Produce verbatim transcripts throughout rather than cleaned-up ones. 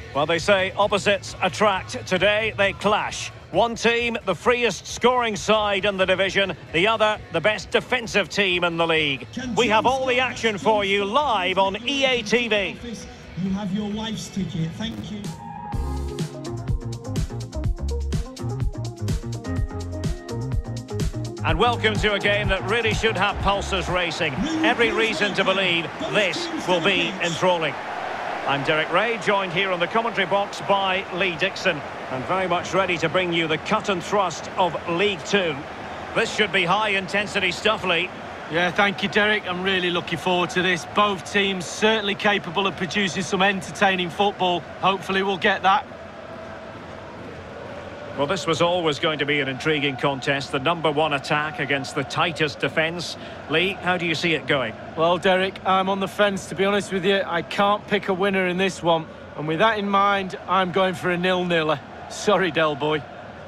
Well, they say opposites attract. Today they clash. One team, the freest scoring side in the division. The other, the best defensive team in the league. We have all the action for you live on E A T V. You have your wife's ticket. Thank you. And welcome to a game that really should have pulses racing. Every reason to believe this will be enthralling. I'm Derek Ray, joined here on the commentary box by Lee Dixon, and very much ready to bring you the cut and thrust of League Two. This should be high-intensity stuff, Lee. Yeah, thank you, Derek. I'm really looking forward to this. Both teams certainly capable of producing some entertaining football. Hopefully we'll get that. Well, this was always going to be an intriguing contest. The number one attack against the tightest defence. Lee, how do you see it going? Well, Derek, I'm on the fence, to be honest with you. I can't pick a winner in this one. And with that in mind, I'm going for a nil-niller. Sorry, Del Boy.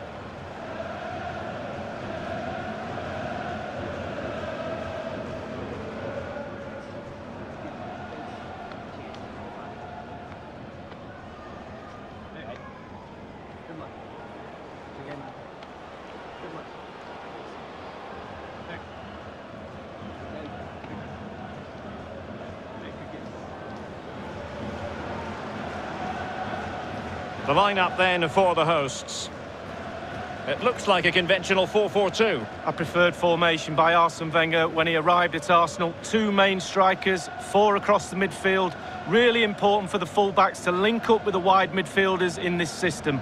The lineup then for the hosts. It looks like a conventional four four two. A preferred formation by Arsene Wenger when he arrived at Arsenal. Two main strikers, four across the midfield. Really important for the fullbacks to link up with the wide midfielders in this system.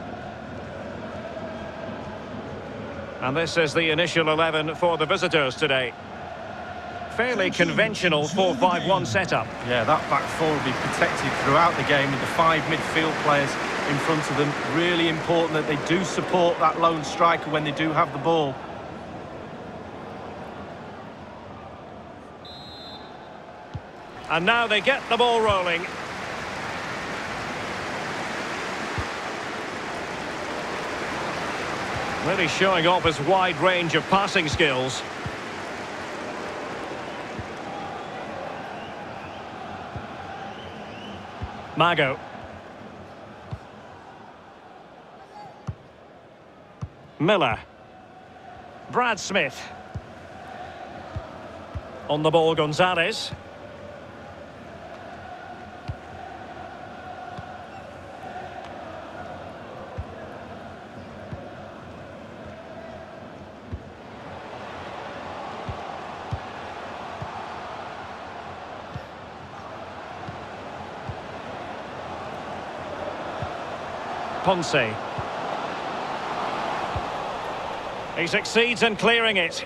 And this is the initial eleven for the visitors today. Fairly conventional four five one setup. Yeah, that back four will be protected throughout the game with the five midfield players in front of them. Really important that they do support that lone striker when they do have the ball. And now they get the ball rolling. Really showing off his wide range of passing skills. Mago. Miller. Brad Smith. On the ball, Gonzalez. Ponce. He succeeds in clearing it.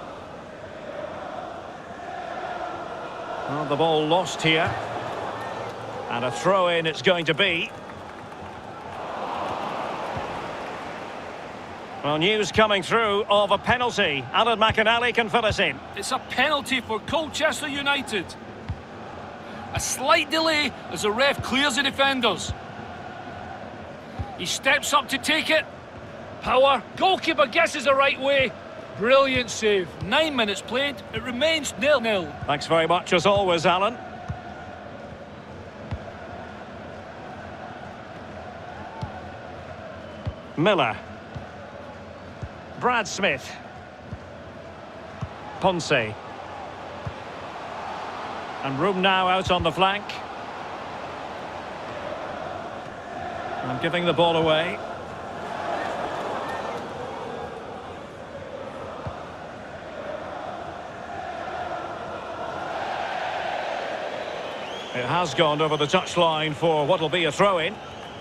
Well, the ball lost here. And a throw-in it's going to be. Well, news coming through of a penalty. Alan McInally can fill us in. It's a penalty for Colchester United. A slight delay as the ref clears the defenders. He steps up to take it. Power. Goalkeeper guesses the right way. Brilliant save. Nine minutes played. It remains nil-nil. Thanks very much as always, Alan. Miller. Brad Smith. Ponce. And room now out on the flank. And giving the ball away. It has gone over the touchline for what will be a throw-in.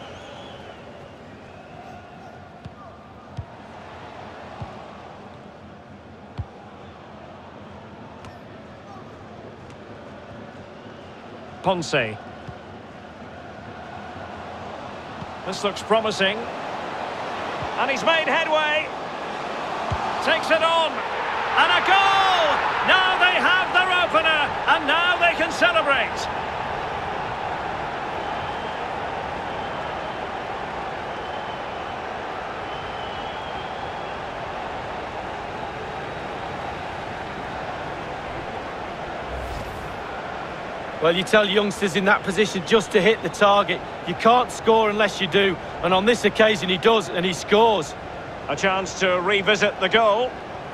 Ponce. This looks promising. And he's made headway. Takes it on. And a goal! Now they have their opener. And now they can celebrate. Well, you tell youngsters in that position just to hit the target. You can't score unless you do. And on this occasion, he does, and he scores. A chance to revisit the goal.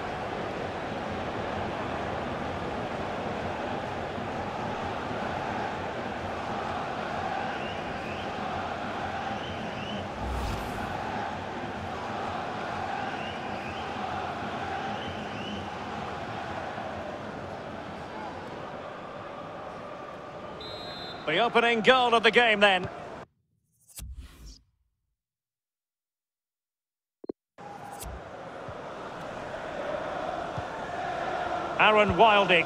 The opening goal of the game then. Aaron Wilding.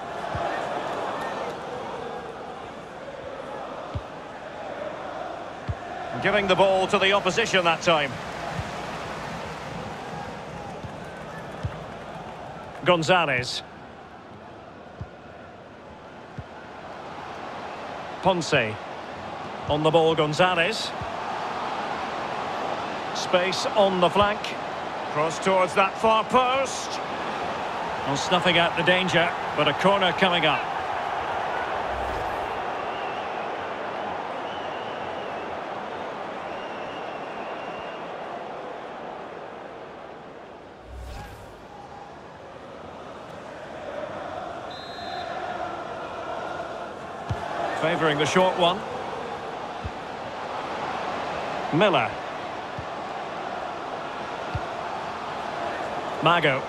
Giving the ball to the opposition that time. Gonzalez. Ponce. On the ball, Gonzalez. Space on the flank. Cross towards that far post. Well, snuffing out the danger, but a corner coming up. Favouring the short one. Miller. Mago.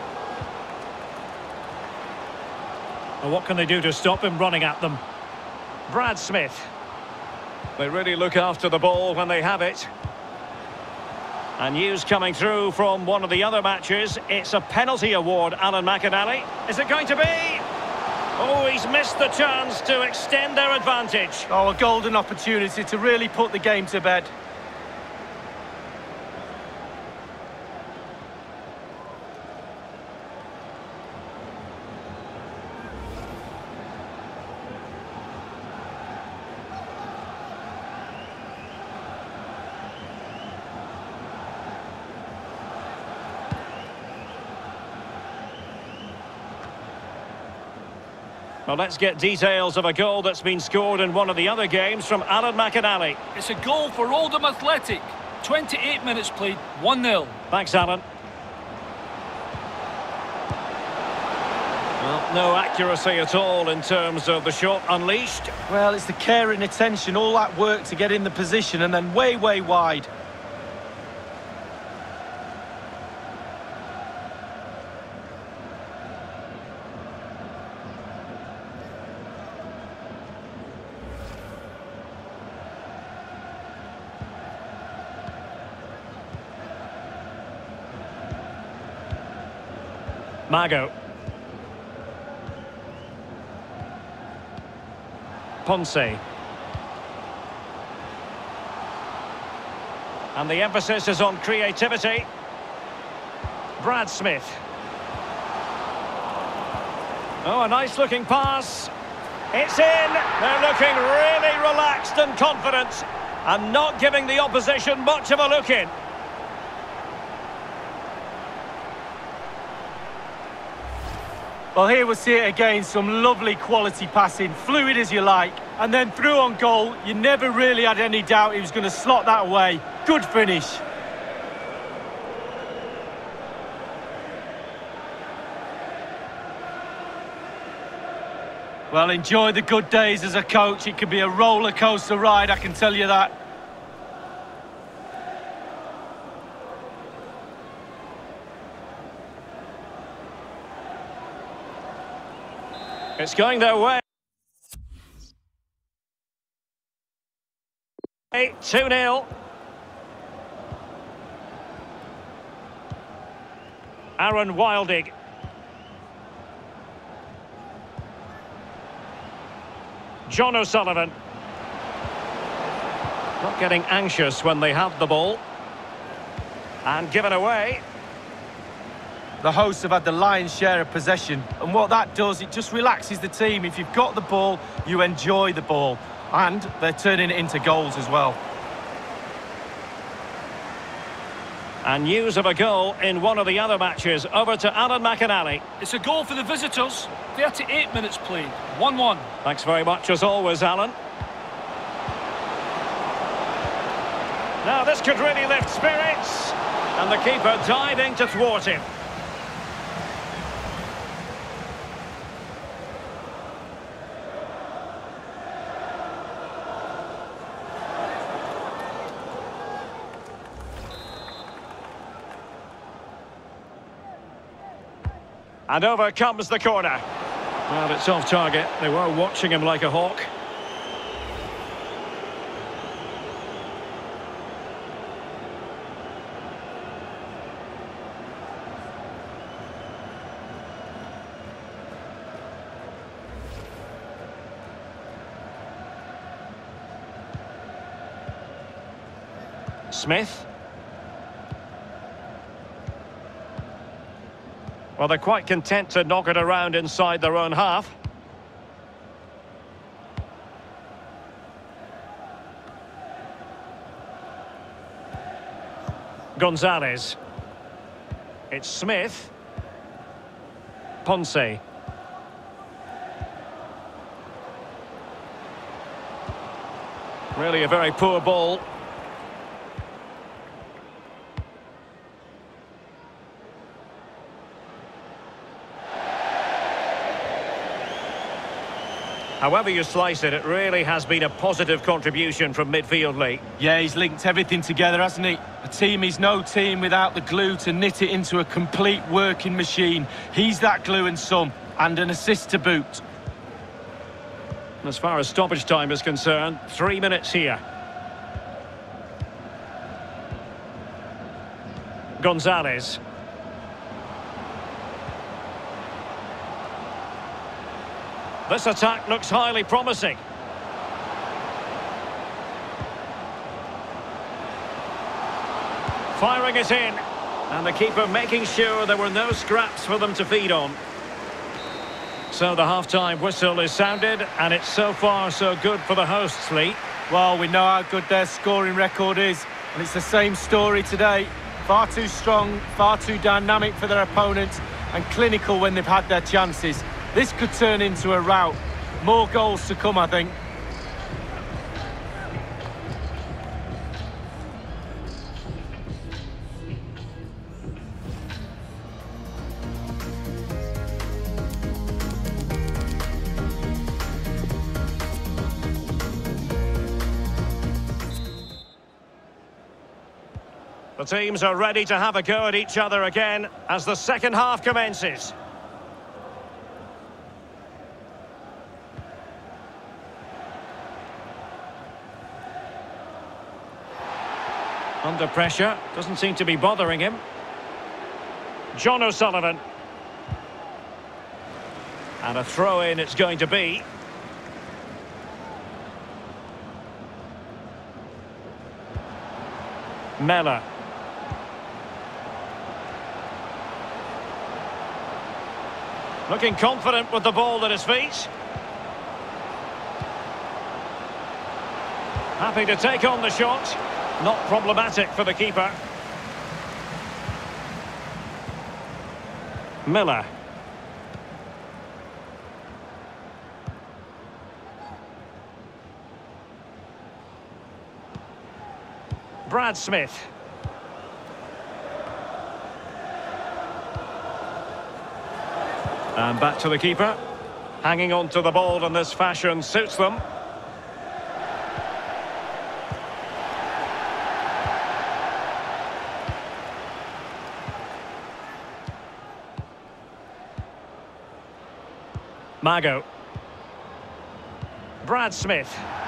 Well, what can they do to stop him running at them? Brad Smith. They really look after the ball when they have it. And news coming through from one of the other matches. It's a penalty award, Alan McInally. Is it going to be? Oh, he's missed the chance to extend their advantage. Oh, a golden opportunity to really put the game to bed. Well, let's get details of a goal that's been scored in one of the other games from Alan McInally. It's a goal for Oldham Athletic. twenty-eight minutes played, one nil. Thanks, Alan. Well, no accuracy at all in terms of the shot unleashed. Well, it's the care and attention, all that work to get in the position and then way, way wide. Mago. Ponce. And the emphasis is on creativity. Brad Smith. Oh, a nice looking pass. It's in. They're looking really relaxed and confident and not giving the opposition much of a look in. Well, here we'll see it again, some lovely quality passing, fluid as you like, and then through on goal. You never really had any doubt he was going to slot that away. Good finish. Well, enjoy the good days as a coach. It can be a roller coaster ride, I can tell you that. It's going their way. two nil. Aaron Wilding. John O'Sullivan. Not getting anxious when they have the ball. And given away. The hosts have had the lion's share of possession, and what that does, it just relaxes the team. If you've got the ball, you enjoy the ball, and they're turning it into goals as well. And news of a goal in one of the other matches. Over to Alan McInally. It's a goal for the visitors. thirty-eight minutes played. one one. Thanks very much as always, Alan. Now this could really lift spirits. And the keeper diving to thwart him. And over comes the corner. Well, it's off target. They were watching him like a hawk. Smith. Well, they're quite content to knock it around inside their own half. Gonzalez. It's Smith. Ponce. Really a very poor ball. However you slice it, it really has been a positive contribution from midfield, Lee. Yeah, he's linked everything together, hasn't he? A team is no team without the glue to knit it into a complete working machine. He's that glue and some, and an assist to boot. As far as stoppage time is concerned, three minutes here. Gonzalez. This attack looks highly promising. Firing it in. And the keeper making sure there were no scraps for them to feed on. So the half-time whistle is sounded, and it's so far so good for the hosts, Lee. Well, we know how good their scoring record is, and it's the same story today. Far too strong, far too dynamic for their opponents, and clinical when they've had their chances. This could turn into a rout. More goals to come, I think. The teams are ready to have a go at each other again as the second half commences. Under pressure, doesn't seem to be bothering him. John O'Sullivan. And a throw-in it's going to be. Mellor. Looking confident with the ball at his feet. Happy to take on the shot. Not problematic for the keeper. Miller. Brad Smith. And back to the keeper. Hanging on to the ball in this fashion suits them. Mago. Brad Smith.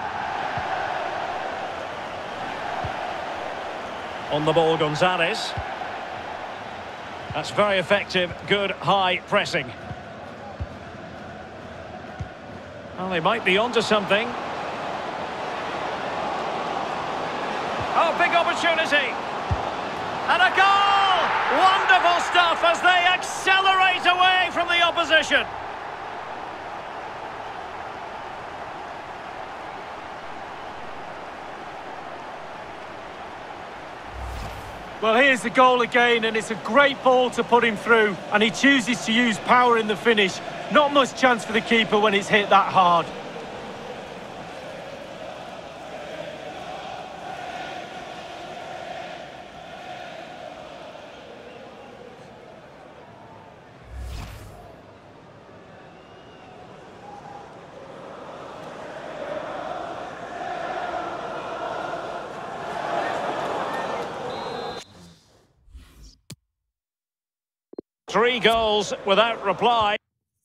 On the ball, Gonzalez. That's very effective, good high pressing. Well, they might be onto something. Oh, big opportunity. And a goal! Wonderful stuff as they accelerate away from the opposition. Well, here's the goal again, and it's a great ball to put him through, and he chooses to use power in the finish. Not much chance for the keeper when it's hit that hard. Three goals without reply.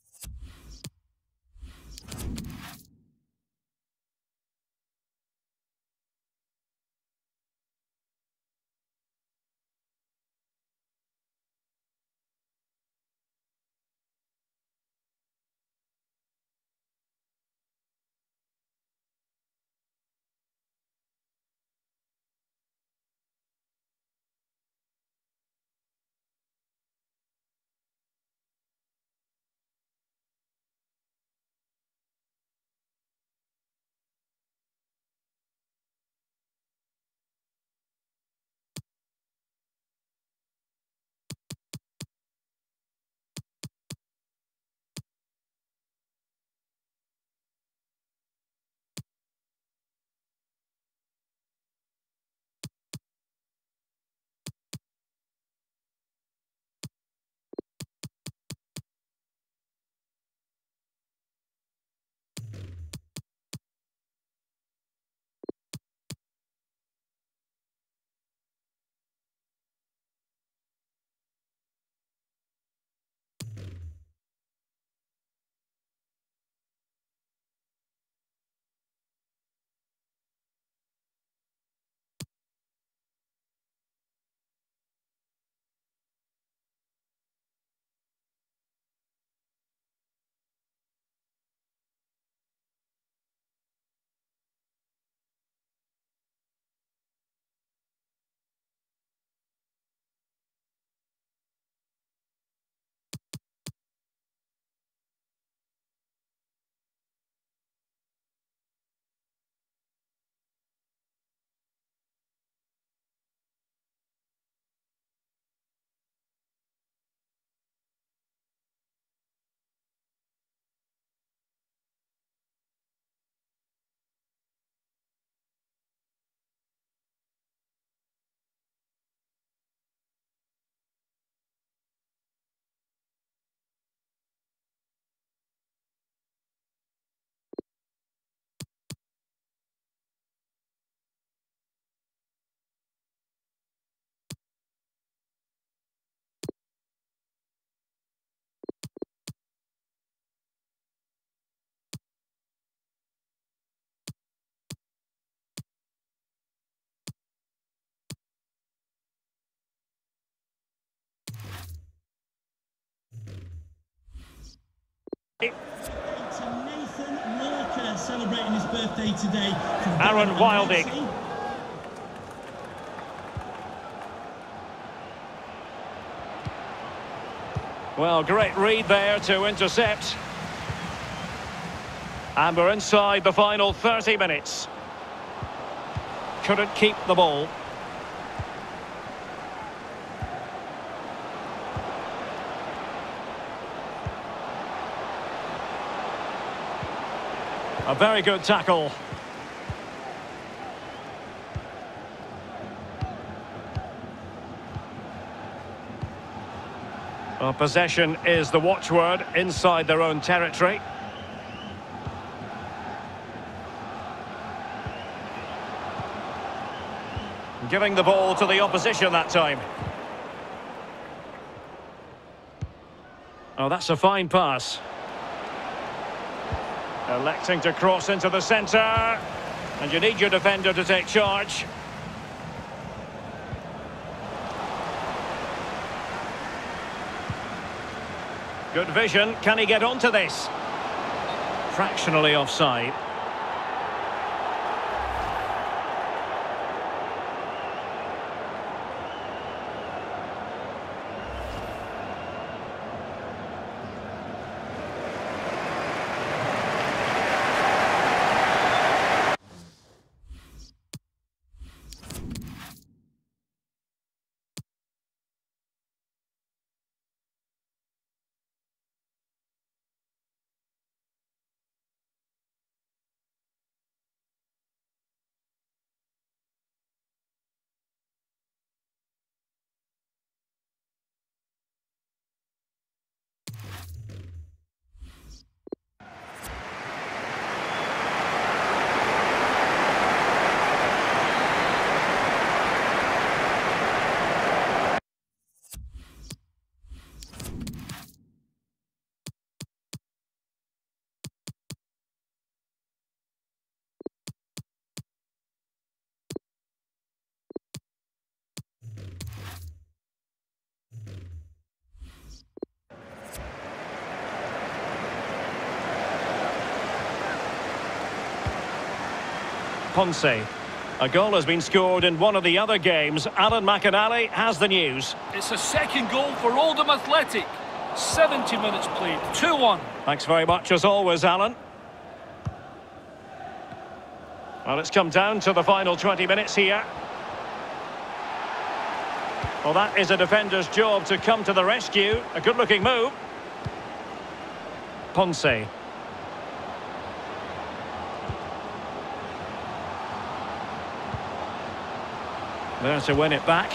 Nathan Walker celebrating his birthday today. Aaron Wilding. Well, great read there to intercept. And we're inside the final thirty minutes. Couldn't keep the ball. A very good tackle. Well, possession is the watchword inside their own territory. Giving the ball to the opposition that time. Oh, that's a fine pass. Electing to cross into the centre. And you need your defender to take charge. Good vision. Can he get onto this? Fractionally offside. Ponce. A goal has been scored in one of the other games. Alan McInally has the news. It's a second goal for Oldham Athletic. seventy minutes played, two one. Thanks very much as always, Alan. Well, it's come down to the final twenty minutes here. Well, that is a defender's job to come to the rescue. A good-looking move. Ponce. There to win it back.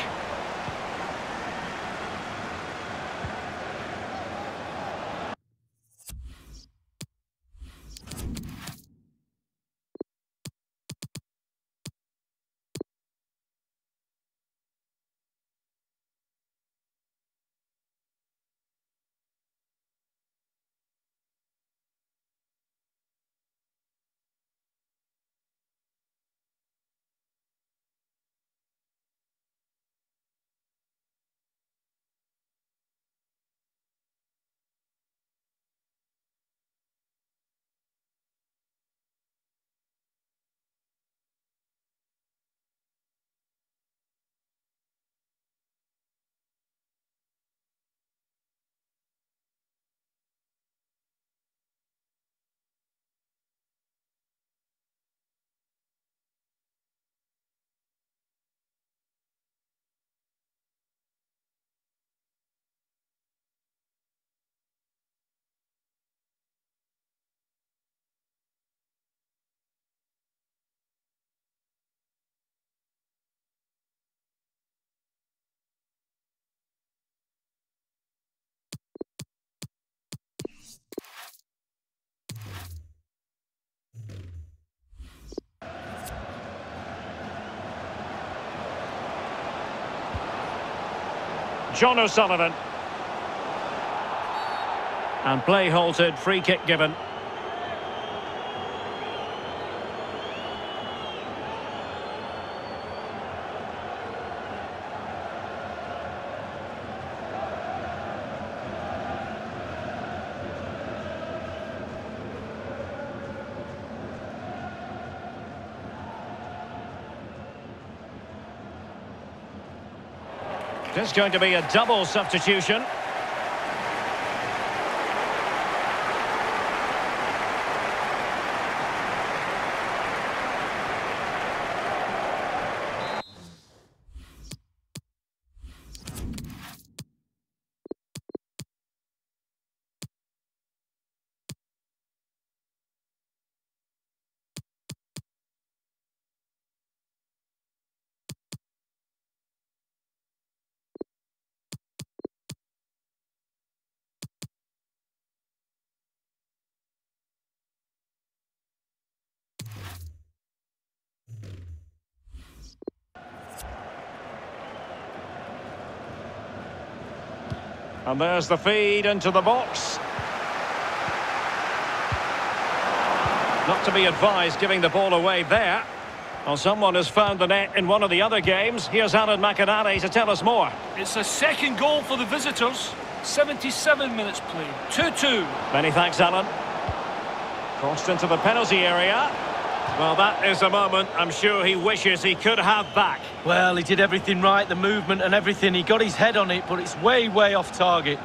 John O'Sullivan. And play halted, free kick given. There's going to be a double substitution. And there's the feed into the box. Not to be advised giving the ball away there. Well, someone has found the net in one of the other games. Here's Alan McInally to tell us more. It's a second goal for the visitors. seventy-seven minutes played, two two. Many thanks, Alan. Crossed into the penalty area. Well, that is a moment I'm sure he wishes he could have back. Well, he did everything right, the movement and everything. He got his head on it, but it's way, way off target.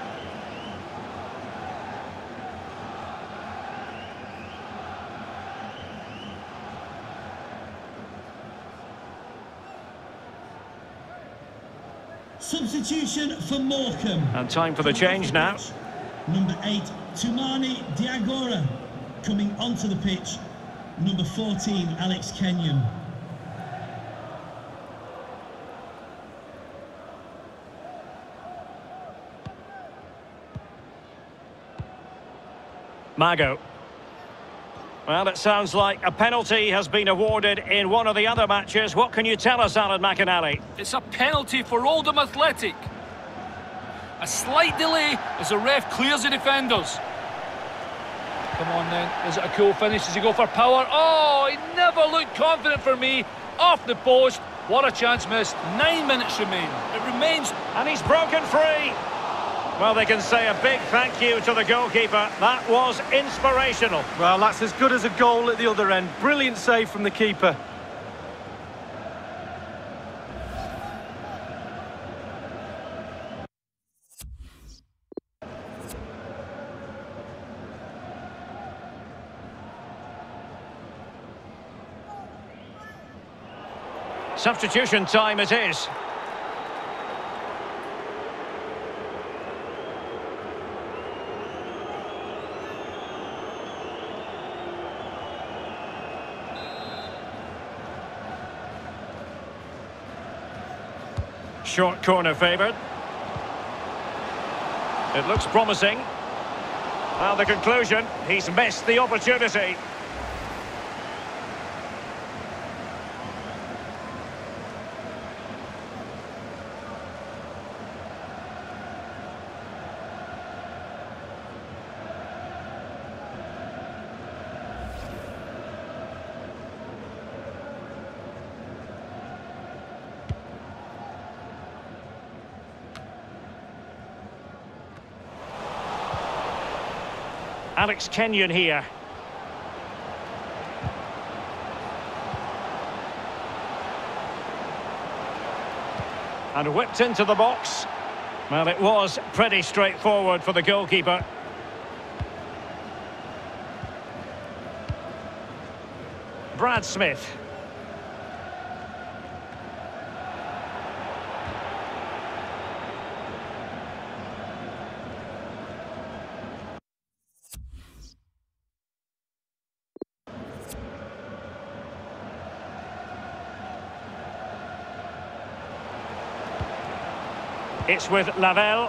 Substitution for Morecambe. And time for the change now. Number eight, Tumani Diagora, coming onto the pitch. Number fourteen, Alex Kenyon. Mago. Well, it sounds like a penalty has been awarded in one of the other matches. What can you tell us, Alan McInally? It's a penalty for Oldham Athletic. A slight delay as the ref clears the defenders. Come on then, is it a cool finish? Does he go for power? Oh, he never looked confident for me. Off the post, what a chance missed. Nine minutes remain. It remains. And he's broken free. Well, they can say a big thank you to the goalkeeper. That was inspirational. Well, that's as good as a goal at the other end. Brilliant save from the keeper. Substitution time it is. Short corner favoured. It looks promising. Well, the conclusion, he's missed the opportunity. Alex Kenyon here. And whipped into the box. Well, it was pretty straightforward for the goalkeeper. Brad Smith. It's with Lavelle.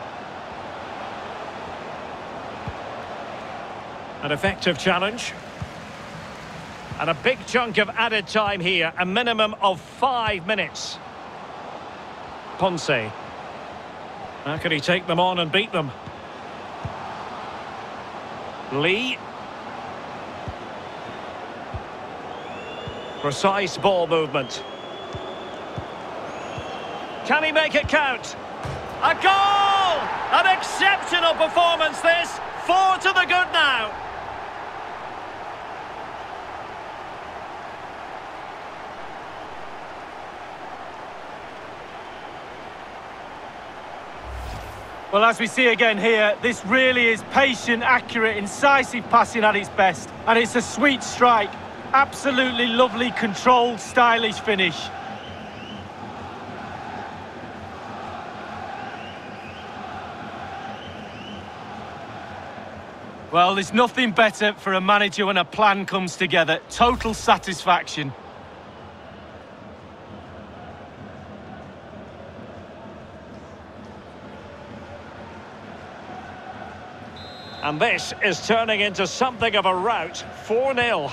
An effective challenge. And a big chunk of added time here, a minimum of five minutes. Ponce. How can he take them on and beat them? Lee. Precise ball movement. Can he make it count? A goal! An exceptional performance this. Four to the good now. Well, as we see again here, this really is patient, accurate, incisive passing at its best. And it's a sweet strike. Absolutely lovely, controlled, stylish finish. Well, there's nothing better for a manager when a plan comes together. Total satisfaction. And this is turning into something of a rout. four nil.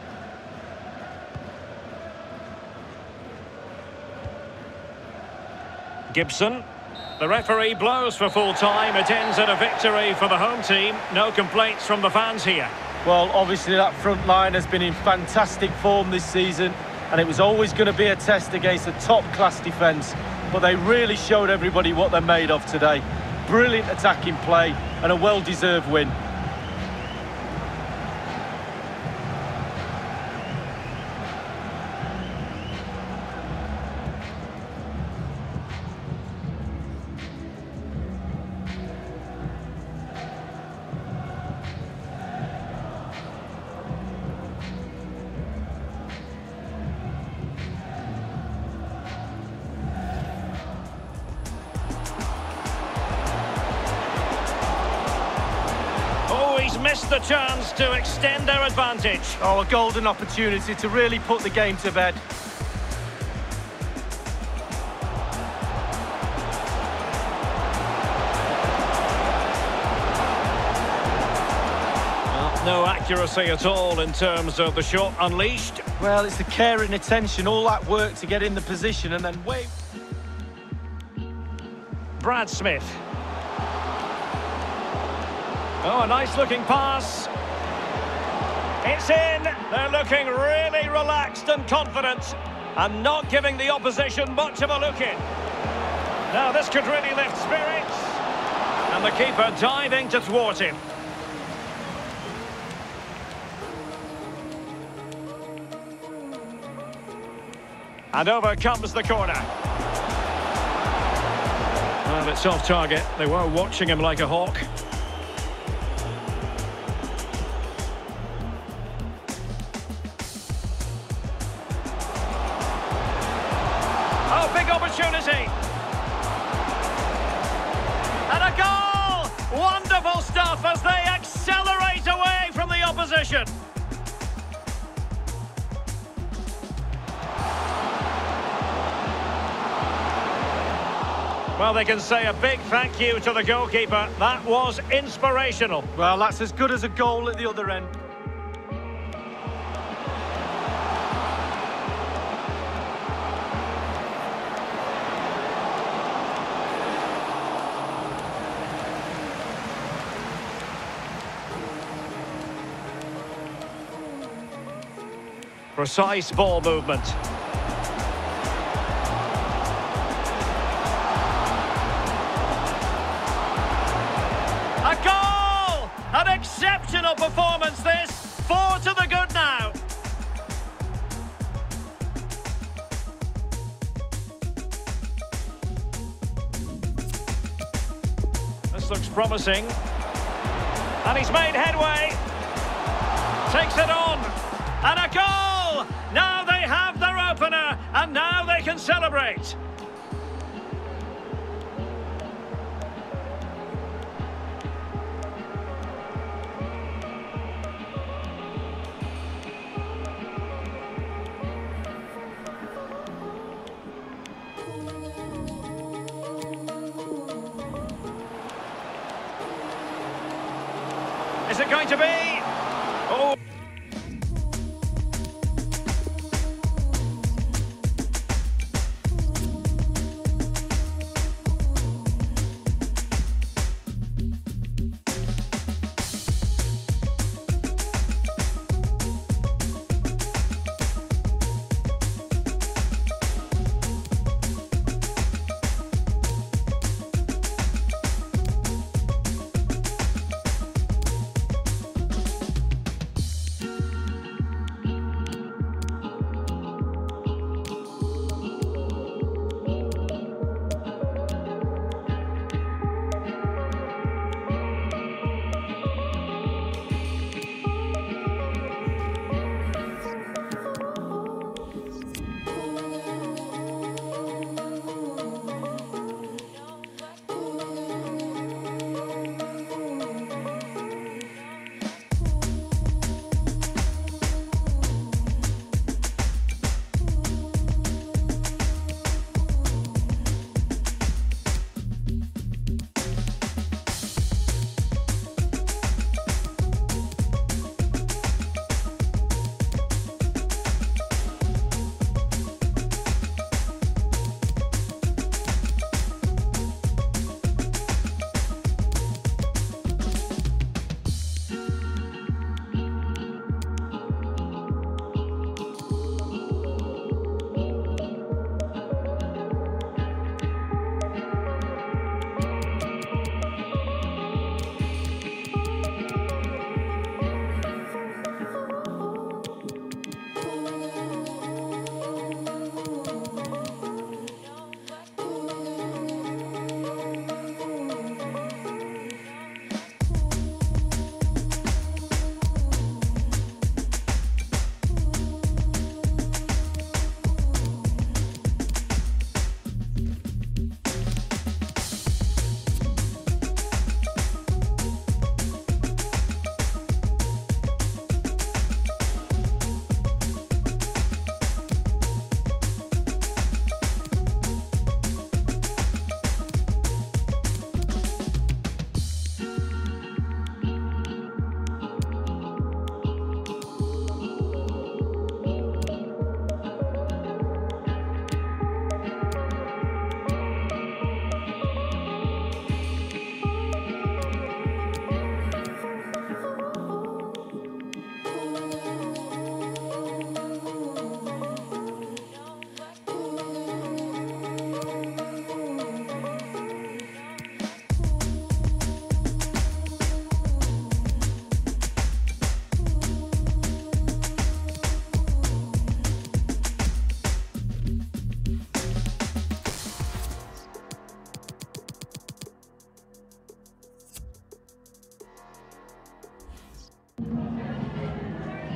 Gibson. The referee blows for full time. It ends in a victory for the home team. No complaints from the fans here. Well, obviously that front line has been in fantastic form this season, and it was always going to be a test against a top-class defence. But they really showed everybody what they're made of today. Brilliant attacking play and a well-deserved win. He's missed the chance to extend their advantage. Oh, a golden opportunity to really put the game to bed. Well, no accuracy at all in terms of the shot unleashed. Well, it's the care and attention, all that work to get in the position and then wait. Brad Smith. Oh, a nice-looking pass. It's in. They're looking really relaxed and confident and not giving the opposition much of a look in. Now, this could really lift spirits. And the keeper diving to thwart him. And over comes the corner. Well, it's off target. They were watching him like a hawk. Oh, big opportunity. And a goal! Wonderful stuff as they accelerate away from the opposition. Well, they can say a big thank you to the goalkeeper. That was inspirational. Well, that's as good as a goal at the other end. Precise ball movement. A goal! An exceptional performance this. Four to the good now. This looks promising. And he's made headway. Takes it on. And a goal! Now they have their opener, and now they can celebrate. Is it going to be? Oh!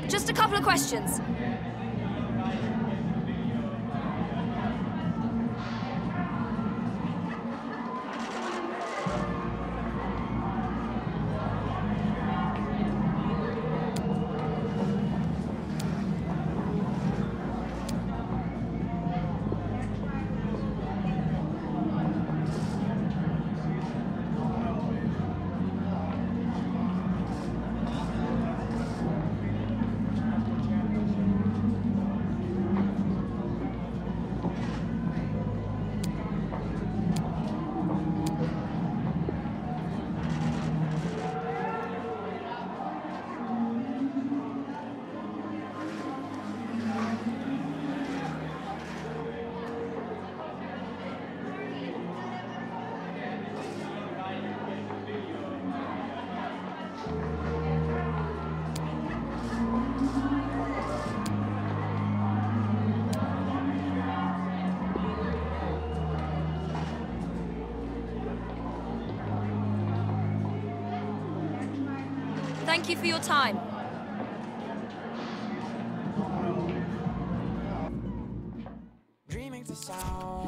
Just a couple of questions. Thank you for your time. Dreaming to sound